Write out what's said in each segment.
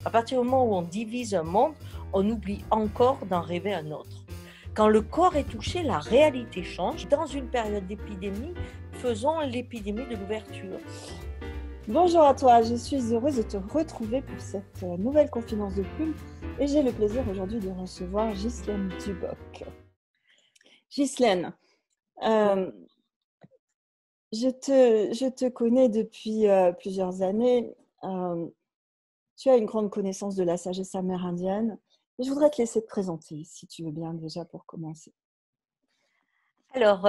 À partir du moment où on divise un monde, on oublie encore d'en rêver un autre. Quand le corps est touché, la réalité change. Dans une période d'épidémie, faisons l'épidémie de l'ouverture. Bonjour à toi, je suis heureuse de te retrouver pour cette nouvelle confidence de plume et j'ai le plaisir aujourd'hui de recevoir Ghislaine Duboc. Ghislaine, je te connais depuis plusieurs années. Tu as une grande connaissance de la sagesse amérindienne. Je voudrais te laisser te présenter, si tu veux bien, déjà pour commencer. Alors,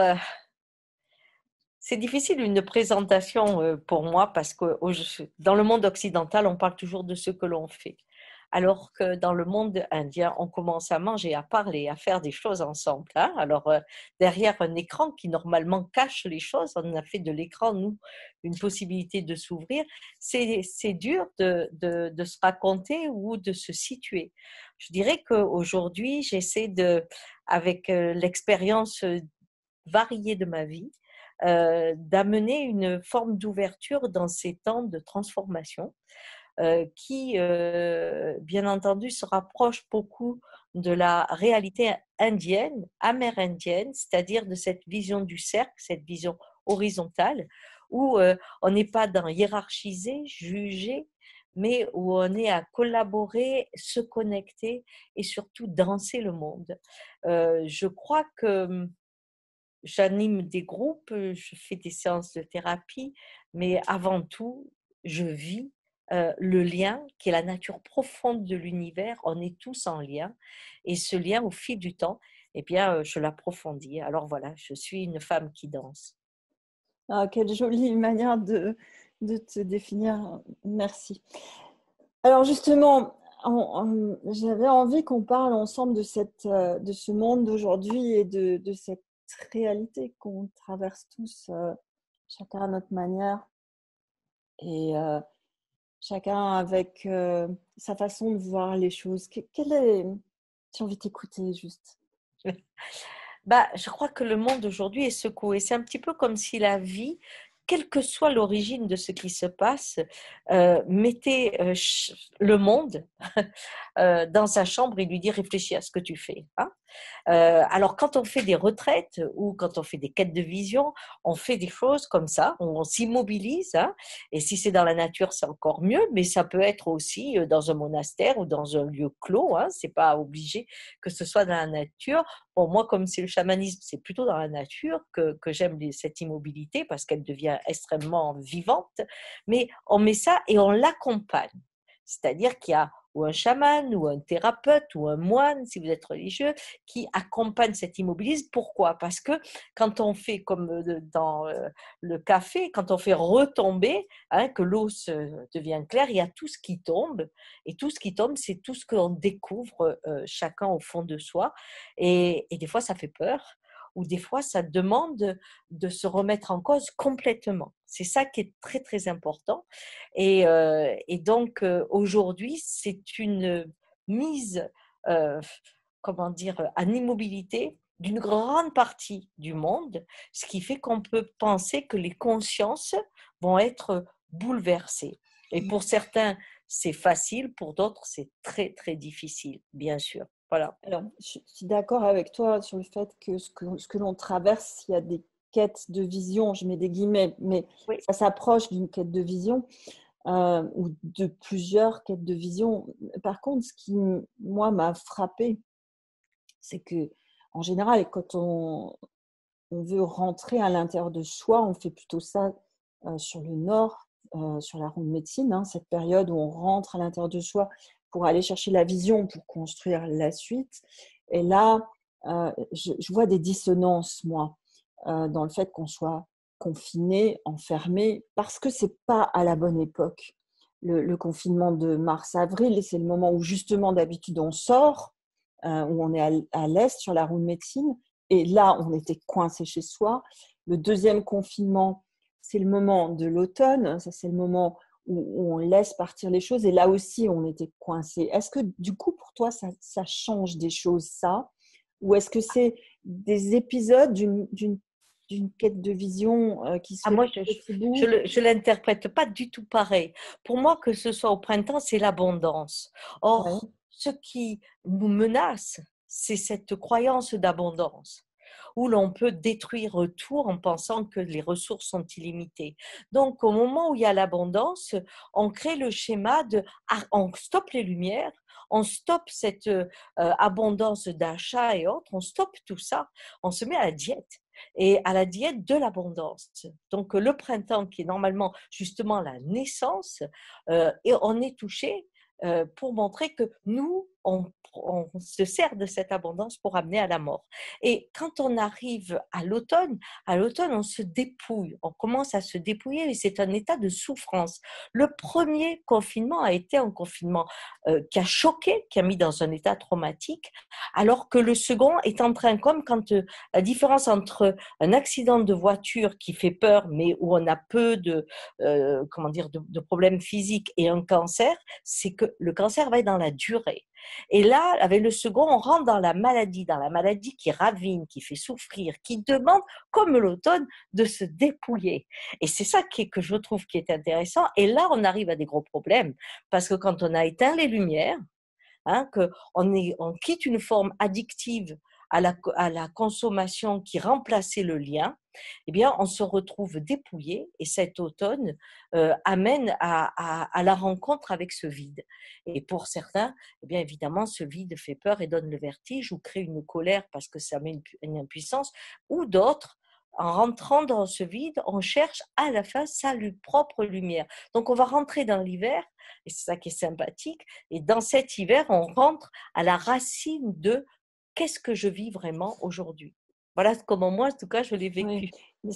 c'est difficile une présentation pour moi parce que dans le monde occidental, on parle toujours de ce que l'on fait. Alors que dans le monde indien, on commence à manger, à parler, à faire des choses ensemble. Hein. Alors, derrière un écran qui normalement cache les choses, on a fait de l'écran, nous, une possibilité de s'ouvrir. C'est dur de se raconter ou de se situer. Je dirais qu'aujourd'hui, j'essaie avec l'expérience variée de ma vie, d'amener une forme d'ouverture dans ces temps de transformation qui, bien entendu, se rapproche beaucoup de la réalité indienne, amérindienne, c'est-à-dire de cette vision du cercle, cette vision horizontale, où on n'est pas dans hiérarchiser, juger, mais où on est à collaborer, se connecter et surtout danser le monde. Je crois que j'anime des groupes, je fais des séances de thérapie, mais avant tout, je vis le lien qui est la nature profonde de l'univers. On est tous en lien et ce lien, au fil du temps, eh bien, je l'approfondis. Alors voilà, je suis une femme qui danse. Ah, quelle jolie manière de te définir. Merci. Alors justement, j'avais envie qu'on parle ensemble de ce monde d'aujourd'hui et de cette réalité qu'on traverse tous, chacun à notre manière et chacun avec sa façon de voir les choses. J'ai envie de t'écouter juste. Bah, je crois que le monde aujourd'hui est secoué. C'est un petit peu comme si la vie, quelle que soit l'origine de ce qui se passe, mettait le monde dans sa chambre et lui dit réfléchis à ce que tu fais. Hein. Alors, quand on fait des retraites ou quand on fait des quêtes de vision, on fait des choses comme ça, on s'immobilise. Hein, et si c'est dans la nature, c'est encore mieux, mais ça peut être aussi dans un monastère ou dans un lieu clos. Hein, c'est pas obligé que ce soit dans la nature. Bon, moi, comme c'est le chamanisme, c'est plutôt dans la nature que j'aime cette immobilité parce qu'elle devient extrêmement vivante. Mais on met ça et on l'accompagne. C'est-à-dire qu'il y a ou un chaman, ou un thérapeute, ou un moine, si vous êtes religieux, qui accompagne cet immobilisme. Pourquoi ? Parce que quand on fait, comme dans le café, quand on fait retomber, hein, que l'eau devient claire, il y a tout ce qui tombe. Et tout ce qui tombe, c'est tout ce qu'on découvre chacun au fond de soi. Et des fois, ça fait peur. Ou des fois, ça demande de se remettre en cause complètement. C'est ça qui est très, très important. Et donc, aujourd'hui, c'est une mise, comment dire, en immobilité d'une grande partie du monde, ce qui fait qu'on peut penser que les consciences vont être bouleversées. Et pour certains, c'est facile, pour d'autres, c'est très, très difficile, bien sûr. Voilà. Alors, je suis d'accord avec toi sur le fait que ce que l'on traverse, il y a des quêtes de vision, je mets des guillemets, mais Oui. ça s'approche d'une quête de vision ou de plusieurs quêtes de vision. Par contre, ce qui, moi, m'a frappée, c'est que en général, quand on veut rentrer à l'intérieur de soi, on fait plutôt ça sur le nord, sur la roue de médecine, hein, cette période où on rentre à l'intérieur de soi pour aller chercher la vision, pour construire la suite. Et là, je vois des dissonances, moi, dans le fait qu'on soit confiné, enfermé, parce que c'est pas à la bonne époque. Le confinement de mars-avril, c'est le moment où justement d'habitude on sort, où on est à l'est sur la roue de médecine, et là on était coincé chez soi. Le deuxième confinement, c'est le moment de l'automne, ça c'est le moment où on laisse partir les choses, et là aussi on était coincé. Est-ce que du coup pour toi ça change des choses, ça, ou est-ce que c'est des épisodes d'une d'une quête de vision qui Ah, souhaite moi, aller au bout. je l'interprète pas du tout pareil. Pour moi, que ce soit au printemps, c'est l'abondance. Ouais. Or, ce qui nous menace, c'est cette croyance d'abondance, où l'on peut détruire tout en pensant que les ressources sont illimitées. Donc, au moment où il y a l'abondance, on crée le schéma de, on stoppe les lumières, on stoppe cette abondance d'achat et autres, on stoppe tout ça, on se met à la diète et à la diète de l'abondance. Donc le printemps qui est normalement justement la naissance, et on est touché pour montrer que nous, on se sert de cette abondance pour amener à la mort. Et quand on arrive à l'automne, on se dépouille, on commence à se dépouiller et c'est un état de souffrance. Le premier confinement a été un confinement qui a choqué, qui a mis dans un état traumatique, alors que le second est en train, comme quand la différence entre un accident de voiture qui fait peur, mais où on a peu comment dire, de problèmes physiques et un cancer, c'est que le cancer va être dans la durée. Et là, avec le second, on rentre dans la maladie qui ravine, qui fait souffrir, qui demande, comme l'automne, de se dépouiller. Et c'est ça que je trouve qui est intéressant. Et là, on arrive à des gros problèmes, parce que quand on a éteint les lumières, on quitte une forme addictive à la consommation qui remplaçait le lien, eh bien, on se retrouve dépouillé et cet automne amène à la rencontre avec ce vide. Et pour certains, eh bien, évidemment, ce vide fait peur et donne le vertige ou crée une colère parce que ça met une impuissance, ou d'autres, en rentrant dans ce vide, on cherche à la fin sa propre lumière. Donc, on va rentrer dans l'hiver, et c'est ça qui est sympathique, et dans cet hiver, on rentre à la racine de qu'est-ce que je vis vraiment aujourd'hui. Voilà comment moi, en tout cas, je l'ai Oui. vécu. Mais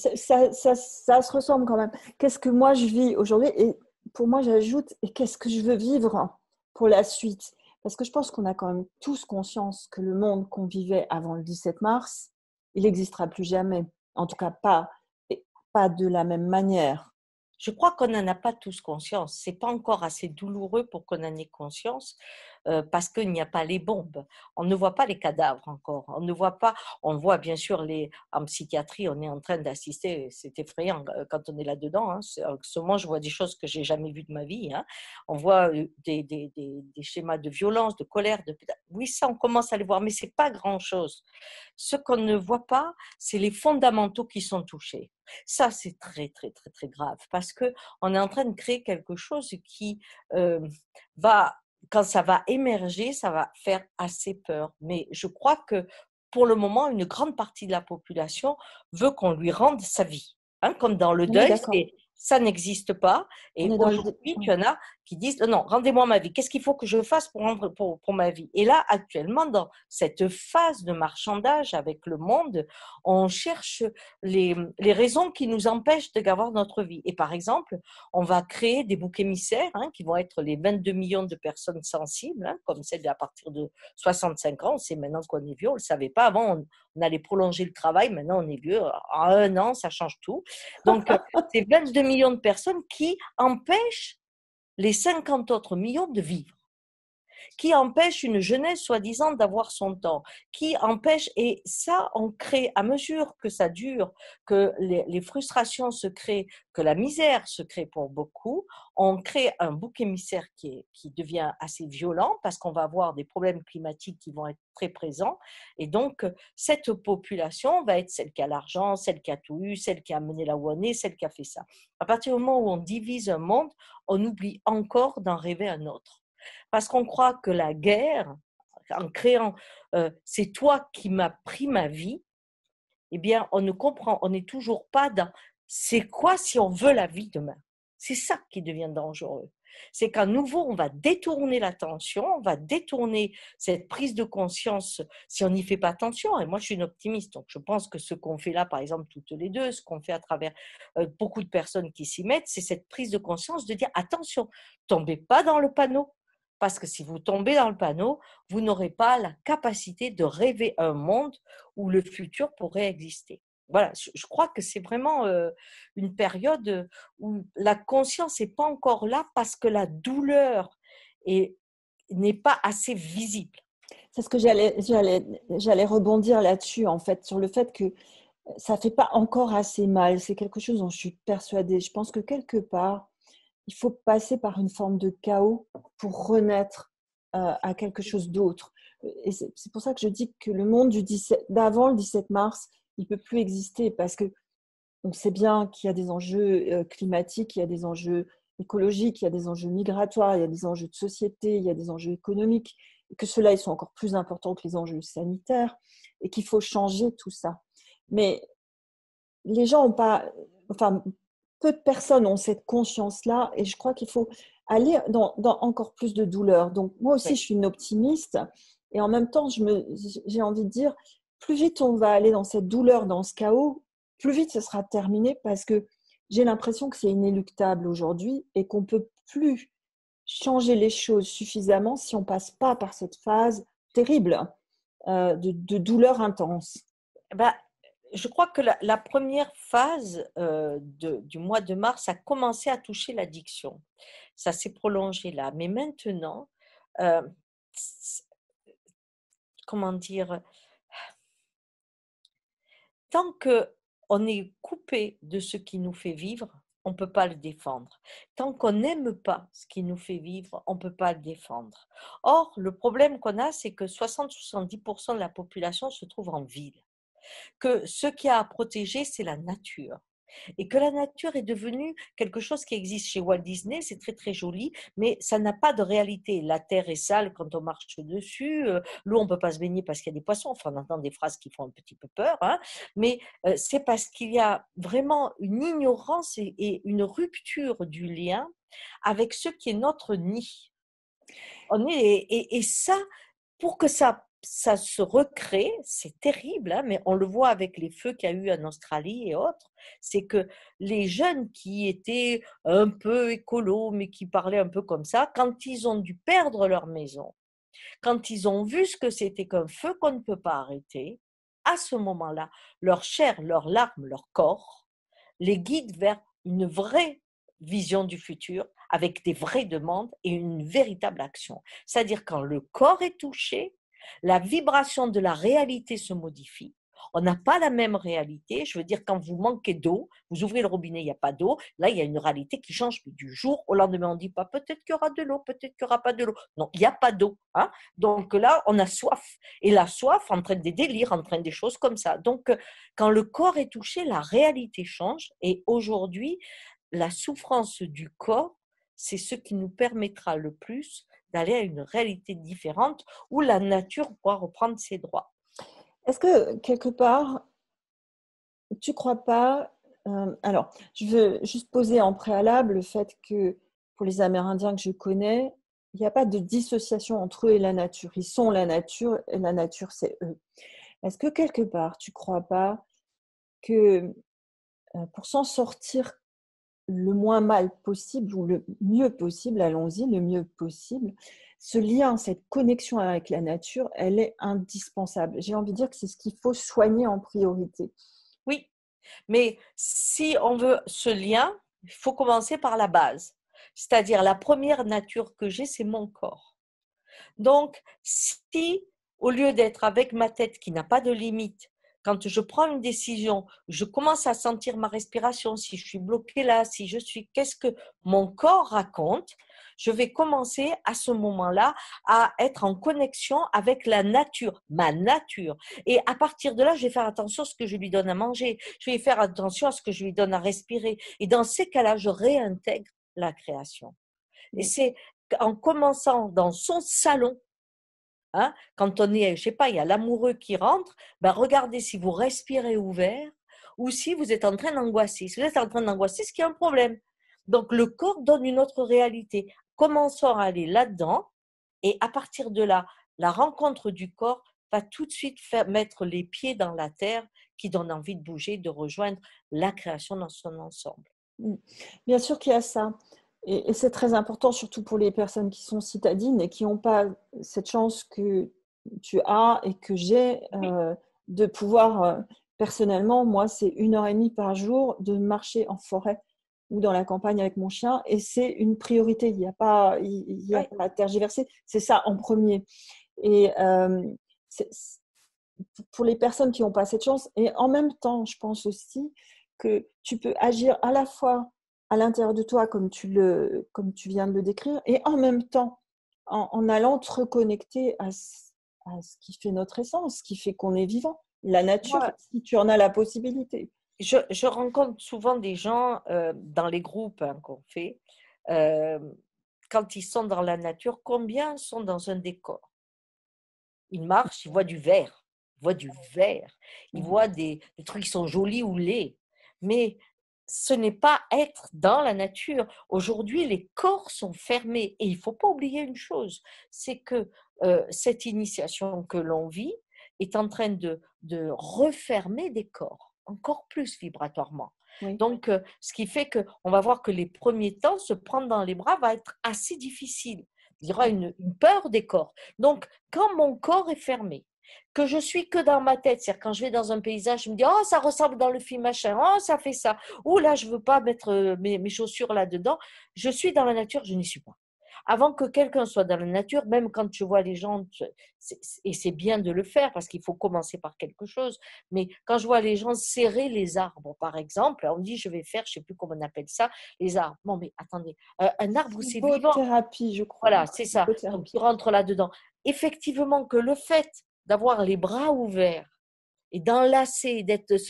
ça se ressemble quand même. Qu'est-ce que moi je vis aujourd'hui? Et pour moi, j'ajoute, et qu'est-ce que je veux vivre pour la suite? Parce que je pense qu'on a quand même tous conscience que le monde qu'on vivait avant le 17 mars, il n'existera plus jamais. En tout cas, pas de la même manière. Je crois qu'on n'en a pas tous conscience. C'est pas encore assez douloureux pour qu'on en ait conscience parce qu'il n'y a pas les bombes. On ne voit pas les cadavres encore. On ne voit pas. On voit bien sûr en psychiatrie, on est en train d'assister. C'est effrayant quand on est là-dedans. Hein. En ce moment, je vois des choses que j'ai jamais vues de ma vie. Hein. On voit des schémas de violence, de colère. Oui, ça, on commence à les voir, mais c'est pas grand-chose. Ce qu'on ne voit pas, c'est les fondamentaux qui sont touchés. Ça, c'est très, très, très, très grave parce que on est en train de créer quelque chose qui va, quand ça va émerger, ça va faire assez peur. Mais je crois que pour le moment, une grande partie de la population veut qu'on lui rende sa vie. Hein, comme dans le Oui, deuil, d'accord. ça n'existe pas. On Et est dans le. aujourd'hui, Oui. il y en a qui disent non, rendez-moi ma vie. Qu'est-ce qu'il faut que je fasse pour ma vie? Et là, actuellement, dans cette phase de marchandage avec le monde, on cherche les raisons qui nous empêchent de d'avoir notre vie. Et par exemple, on va créer des boucs émissaires qui vont être les 22 millions de personnes sensibles, comme celle à partir de 65 ans. On sait maintenant qu'on est vieux, on ne le savait pas. Avant, on allait prolonger le travail. Maintenant, on est vieux. En un an, ça change tout. Donc, c'est 22 millions de personnes qui empêchent les 50 autres millions de vivre, qui empêche une jeunesse soi-disant d'avoir son temps, qui empêche, et ça, on crée, à mesure que ça dure, que les frustrations se créent, que la misère se crée pour beaucoup, on crée un bouc émissaire qui devient assez violent parce qu'on va avoir des problèmes climatiques qui vont être très présents. Et donc, cette population va être celle qui a l'argent, celle qui a tout eu, celle qui a mené la où on est, celle qui a fait ça. À partir du moment où on divise un monde, on oublie encore d'en rêver un autre. Parce qu'on croit que la guerre, en créant c'est toi qui m'as pris ma vie, eh bien, on ne comprend, on n'est toujours pas dans c'est quoi si on veut la vie demain. C'est ça qui devient dangereux. C'est qu'à nouveau, on va détourner l'attention, on va détourner cette prise de conscience si on n'y fait pas attention. Et moi, je suis une optimiste, donc je pense que ce qu'on fait là, par exemple, toutes les deux, ce qu'on fait à travers beaucoup de personnes qui s'y mettent, c'est cette prise de conscience de dire attention, tombez pas dans le panneau. Parce que si vous tombez dans le panneau, vous n'aurez pas la capacité de rêver un monde où le futur pourrait exister. Voilà, je crois que c'est vraiment une période où la conscience n'est pas encore là parce que la douleur n'est pas assez visible. C'est ce que j'allais rebondir là-dessus, en fait, sur le fait que ça fait pas encore assez mal. C'est quelque chose dont je suis persuadée. Je pense que quelque part, il faut passer par une forme de chaos pour renaître à quelque chose d'autre. Et c'est pour ça que je dis que le monde d'avant le 17 mars, il peut plus exister parce que on sait bien qu'il y a des enjeux climatiques, il y a des enjeux écologiques, il y a des enjeux migratoires, il y a des enjeux de société, il y a des enjeux économiques, et que ceux-là, ils sont encore plus importants que les enjeux sanitaires, et qu'il faut changer tout ça. Mais les gens ont pas, enfin, peu de personnes ont cette conscience-là, et je crois qu'il faut aller dans encore plus de douleur. Donc, moi aussi, Oui. je suis une optimiste, et en même temps, j'ai envie de dire, plus vite on va aller dans cette douleur, dans ce chaos, plus vite ce sera terminé, parce que j'ai l'impression que c'est inéluctable aujourd'hui, et qu'on ne peut plus changer les choses suffisamment si on ne passe pas par cette phase terrible de douleur intense. Ben, je crois que la première phase du mois de mars a commencé à toucher l'addiction. Ça s'est prolongé là. Mais maintenant, euh, comment dire, tant que on est coupé de ce qui nous fait vivre, on ne peut pas le défendre. Tant qu'on n'aime pas ce qui nous fait vivre, on ne peut pas le défendre. Or, le problème qu'on a, c'est que 60-70% de la population se trouve en ville, que ce qu'il y a à protéger, c'est la nature. Et que la nature est devenue quelque chose qui existe chez Walt Disney, c'est très très joli, mais ça n'a pas de réalité. La terre est sale quand on marche dessus, l'eau on ne peut pas se baigner parce qu'il y a des poissons, enfin on entend des phrases qui font un petit peu peur, hein, mais c'est parce qu'il y a vraiment une ignorance et une rupture du lien avec ce qui est notre nid. Et ça, pour que ça se recrée, c'est terrible, hein, mais on le voit avec les feux qu'il y a eu en Australie et autres, c'est que les jeunes qui étaient un peu écolos, mais qui parlaient un peu comme ça, quand ils ont dû perdre leur maison, quand ils ont vu ce que c'était qu'un feu qu'on ne peut pas arrêter, à ce moment-là, leur chair, leurs larmes, leur corps les guident vers une vraie vision du futur avec des vraies demandes et une véritable action. C'est-à-dire quand le corps est touché, la vibration de la réalité se modifie. On n'a pas la même réalité. Je veux dire, quand vous manquez d'eau, vous ouvrez le robinet, il n'y a pas d'eau. Là, il y a une réalité qui change du jour au lendemain. On ne dit pas peut-être qu'il y aura de l'eau, peut-être qu'il n'y aura pas de l'eau. Non, il n'y a pas d'eau. Hein. Donc là, on a soif. Et la soif entraîne des délires, entraîne des choses comme ça. Donc, quand le corps est touché, la réalité change. Et aujourd'hui, la souffrance du corps, c'est ce qui nous permettra le plus d'aller à une réalité différente où la nature pourra reprendre ses droits. Est-ce que quelque part, tu crois pas alors, je veux juste poser en préalable le fait que pour les Amérindiens que je connais, il n'y a pas de dissociation entre eux et la nature. Ils sont la nature et la nature, c'est eux. Est-ce que quelque part, tu crois pas que pour s'en sortir le moins mal possible ou le mieux possible, allons-y, le mieux possible, ce lien, cette connexion avec la nature, elle est indispensable. J'ai envie de dire que c'est ce qu'il faut soigner en priorité. Oui, mais si on veut ce lien, il faut commencer par la base. C'est-à-dire la première nature que j'ai, c'est mon corps. Donc, si au lieu d'être avec ma tête qui n'a pas de limite, quand je prends une décision, je commence à sentir ma respiration, si je suis bloquée là, si je suis, qu'est-ce que mon corps raconte, je vais commencer à ce moment-là à être en connexion avec la nature, ma nature. Et à partir de là, je vais faire attention à ce que je lui donne à manger, je vais faire attention à ce que je lui donne à respirer. Et dans ces cas-là, je réintègre la création. Et c'est en commençant dans son salon, hein, quand on est, je sais pas, il y a l'amoureux qui rentre, ben regardez si vous respirez ouvert ou si vous êtes en train d'angoisser. Si vous êtes en train d'angoisser, c'est qu'il y a un problème. Donc le corps donne une autre réalité. Commençons à aller là-dedans et à partir de là, la rencontre du corps va tout de suite mettre les pieds dans la terre qui donne envie de bouger, de rejoindre la création dans son ensemble. Bien sûr qu'il y a ça. Et c'est très important, surtout pour les personnes qui sont citadines et qui n'ont pas cette chance que tu as et que j'ai Oui, de pouvoir, personnellement, moi, c'est 1 heure et demie par jour de marcher en forêt ou dans la campagne avec mon chien. Et c'est une priorité. Il y a oui, pas à tergiverser. C'est ça en premier. Et pour les personnes qui n'ont pas cette chance. Et en même temps, je pense aussi que tu peux agir à la fois à l'intérieur de toi, comme tu viens de le décrire, et en même temps, en allant te reconnecter à ce qui fait notre essence, ce qui fait qu'on est vivant. La nature, Moi, si tu en as la possibilité. je rencontre souvent des gens dans les groupes hein, qu'on fait, euh, quand ils sont dans la nature, combien sont dans un décor? Ils marchent, ils voient du vert, ils voient du vert, ils Ouais. voient des trucs qui sont jolis ou laids. Mais ce n'est pas être dans la nature. Aujourd'hui, les corps sont fermés. Et il ne faut pas oublier une chose, c'est que cette initiation que l'on vit est en train de refermer des corps, encore plus vibratoirement. Oui. Donc, ce qui fait qu'on va voir que les premiers temps, se prendre dans les bras va être assez difficile. Il y aura une peur des corps. Donc, quand mon corps est fermé, que je suis que dans ma tête, c'est-à-dire quand je vais dans un paysage, je me dis, oh, ça ressemble dans le film machin, oh, ça fait ça, ou là, je ne veux pas mettre mes chaussures là-dedans, je suis dans la nature, je n'y suis pas. Avant que quelqu'un soit dans la nature, même quand je vois les gens, et c'est bien de le faire parce qu'il faut commencer par quelque chose, mais quand je vois les gens serrer les arbres, par exemple, on dit je vais faire, je ne sais plus comment on appelle ça, les arbres. Bon, mais attendez, un arbre c'est vivant. Hypothérapie, je crois. Voilà, c'est ça. Donc, tu Hypothérapie. rentres là-dedans. Effectivement, que le fait d'avoir les bras ouverts et d'enlacer,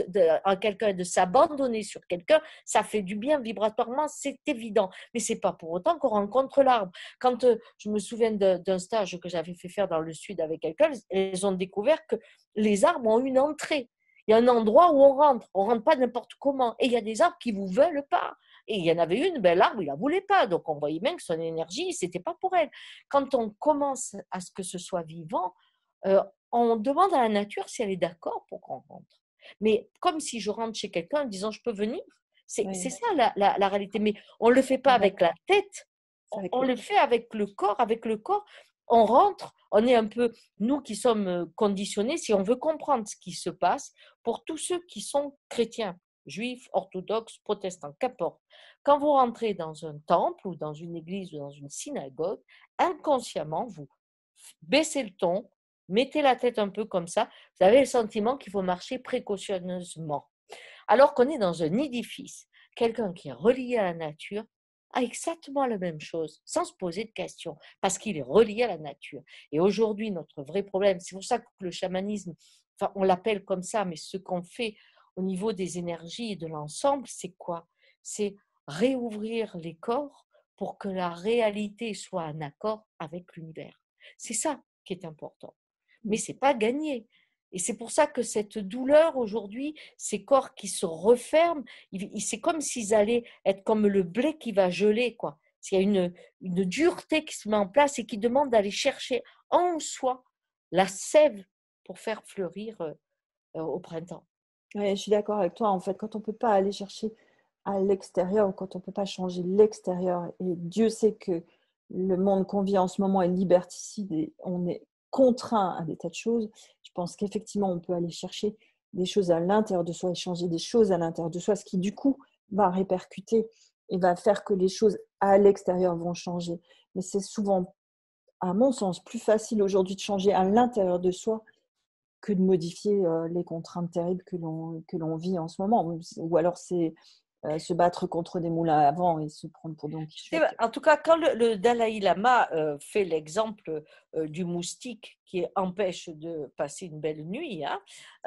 à quelqu'un, de s'abandonner sur quelqu'un, ça fait du bien vibratoirement, c'est évident. Mais c'est pas pour autant qu'on rencontre l'arbre. Quand je me souviens d'un stage que j'avais fait faire dans le sud avec quelqu'un, ils ont découvert que les arbres ont une entrée. Il y a un endroit où on rentre pas n'importe comment. Et il y a des arbres qui vous veulent pas. Et il y en avait une, ben, l'arbre, il la voulait pas. Donc, on voyait bien que son énergie, c'était pas pour elle. Quand on commence à ce que ce soit vivant, euh, on demande à la nature si elle est d'accord pour qu'on rentre. Mais comme si je rentre chez quelqu'un en disant je peux venir, c'est Oui. ça la réalité. Mais on ne le fait pas C'est vrai. avec la tête, C'est avec on le le corps. fait avec le corps. Avec le corps, on rentre, on est un peu, nous qui sommes conditionnés, si on veut comprendre ce qui se passe, pour tous ceux qui sont chrétiens, juifs, orthodoxes, protestants, qu'importe. Quand vous rentrez dans un temple ou dans une église ou dans une synagogue, inconsciemment, vous baissez le ton, mettez la tête un peu comme ça, vous avez le sentiment qu'il faut marcher précautionneusement. Alors qu'on est dans un édifice, quelqu'un qui est relié à la nature a exactement la même chose, sans se poser de questions, parce qu'il est relié à la nature. Et aujourd'hui, notre vrai problème, c'est pour ça que le chamanisme, enfin, on l'appelle comme ça, mais ce qu'on fait au niveau des énergies et de l'ensemble, c'est quoi? C'est réouvrir les corps pour que la réalité soit en accord avec l'univers. C'est ça qui est important. Mais Mm. c'est pas gagné. Et c'est pour ça que cette douleur aujourd'hui, ces corps qui se referment, c'est comme s'ils allaient être comme le blé qui va geler, quoi. Il y a une dureté qui se met en place et qui demande d'aller chercher en soi la sève pour faire fleurir au printemps. Ouais, je suis d'accord avec toi. En fait, quand on ne peut pas aller chercher à l'extérieur, ou quand on ne peut pas changer l'extérieur, et Dieu sait que le monde qu'on vit en ce moment est liberticide et on est contraint à des tas de choses, je pense qu'effectivement, on peut aller chercher des choses à l'intérieur de soi et changer des choses à l'intérieur de soi, ce qui du coup va répercuter et va faire que les choses à l'extérieur vont changer. Mais c'est souvent, à mon sens, plus facile aujourd'hui de changer à l'intérieur de soi que de modifier les contraintes terribles que l'on vit en ce moment. Ou alors c'est se battre contre des moulins à vent et se prendre pour Don Quichotte. En tout cas, quand le Dalai Lama fait l'exemple du moustique qui empêche de passer une belle nuit, hein,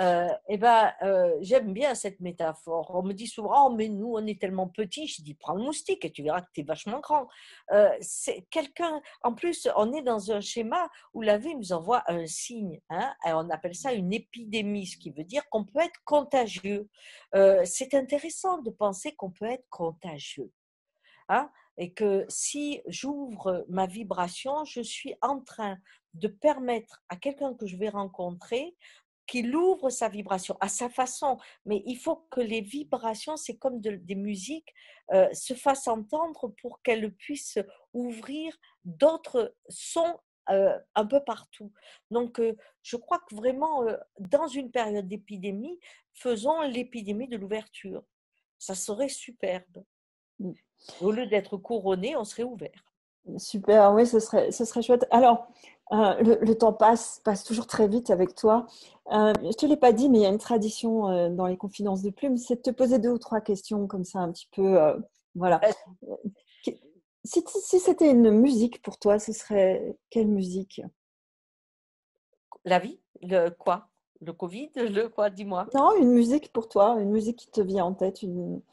eh ben, j'aime bien cette métaphore. On me dit souvent, oh, mais nous, on est tellement petits. Je dis, prends le moustique et tu verras que tu es vachement grand. C'est quelqu'un, en plus, on est dans un schéma où la vie nous envoie un signe. Hein, et on appelle ça une épidémie, ce qui veut dire qu'on peut être contagieux. C'est intéressant de penser qu'on peut être contagieux. Hein, et que si j'ouvre ma vibration, je suis en train de permettre à quelqu'un que je vais rencontrer qu'il ouvre sa vibration à sa façon. Mais il faut que les vibrations, c'est comme des musiques, se fassent entendre pour qu'elles puissent ouvrir d'autres sons un peu partout. Donc, je crois que vraiment, dans une période d'épidémie, faisons l'épidémie de l'ouverture. Ça serait superbe. Mm. Au lieu d'être couronné, on serait ouvert. Super, oui, ce serait chouette. Alors, le temps passe toujours très vite avec toi. Je ne te l'ai pas dit, mais il y a une tradition dans les confidences de plumes, c'est de te poser 2 ou 3 questions comme ça, un petit peu. Voilà. Euh, Euh, si c'était une musique pour toi, ce serait quelle musique? La vie, le quoi? Le Covid, le quoi? Dis-moi. Non, une musique pour toi, une musique qui te vient en tête.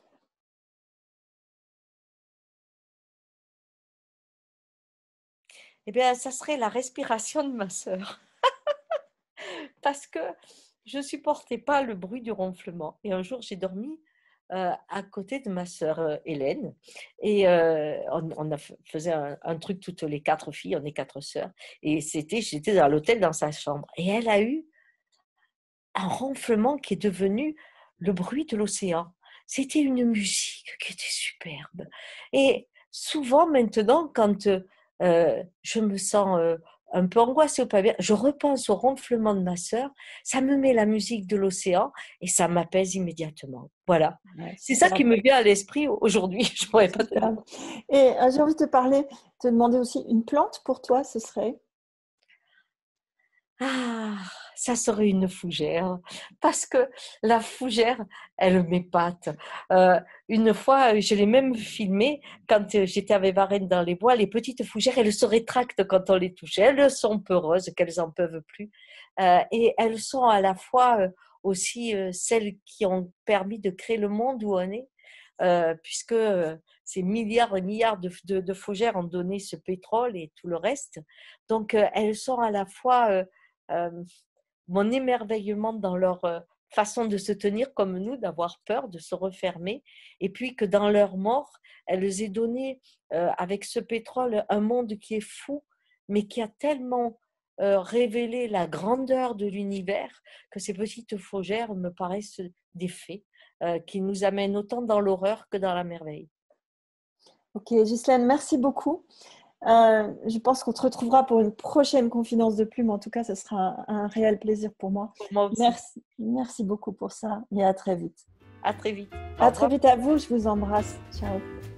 Eh bien, ça serait la respiration de ma sœur. Parce que je supportais pas le bruit du ronflement. Et un jour, j'ai dormi à côté de ma sœur Hélène. Et faisait un truc toutes les 4 filles, on est 4 sœurs. Et j'étais dans l'hôtel dans sa chambre. Et elle a eu un ronflement qui est devenu le bruit de l'océan. C'était une musique qui était superbe. Et souvent maintenant, quand je me sens un peu angoissée ou pas bien, je repense au ronflement de ma sœur, ça me met la musique de l'océan et ça m'apaise immédiatement. Voilà. Ouais, C'est ça super, qui me vient à l'esprit aujourd'hui. Je ne pourrais pas te dire. super. Et j'ai envie de te demander aussi une plante pour toi, ce serait? Ah, ça serait une fougère, parce que la fougère, elle m'épate. Une fois, je l'ai même filmé quand j'étais avec Varenne dans les bois, les petites fougères, elles se rétractent quand on les touche. Elles sont peureuses, qu'elles en peuvent plus. Et elles sont à la fois aussi celles qui ont permis de créer le monde où on est, puisque ces milliards et milliards de fougères ont donné ce pétrole et tout le reste. Donc, elles sont à la fois euh, mon émerveillement dans leur façon de se tenir comme nous, d'avoir peur, de se refermer, et puis que dans leur mort, elles aient donné avec ce pétrole un monde qui est fou, mais qui a tellement révélé la grandeur de l'univers que ces petites fougères me paraissent des fées qui nous amènent autant dans l'horreur que dans la merveille. Ok, Ghislaine, merci beaucoup. Je pense qu'on te retrouvera pour une prochaine confidence de plume. En tout cas, ce sera un réel plaisir pour moi. Pour moi aussi. Merci, merci beaucoup pour ça et à très vite. À très vite. Au À très revoir. vite à vous, je vous embrasse. Ciao.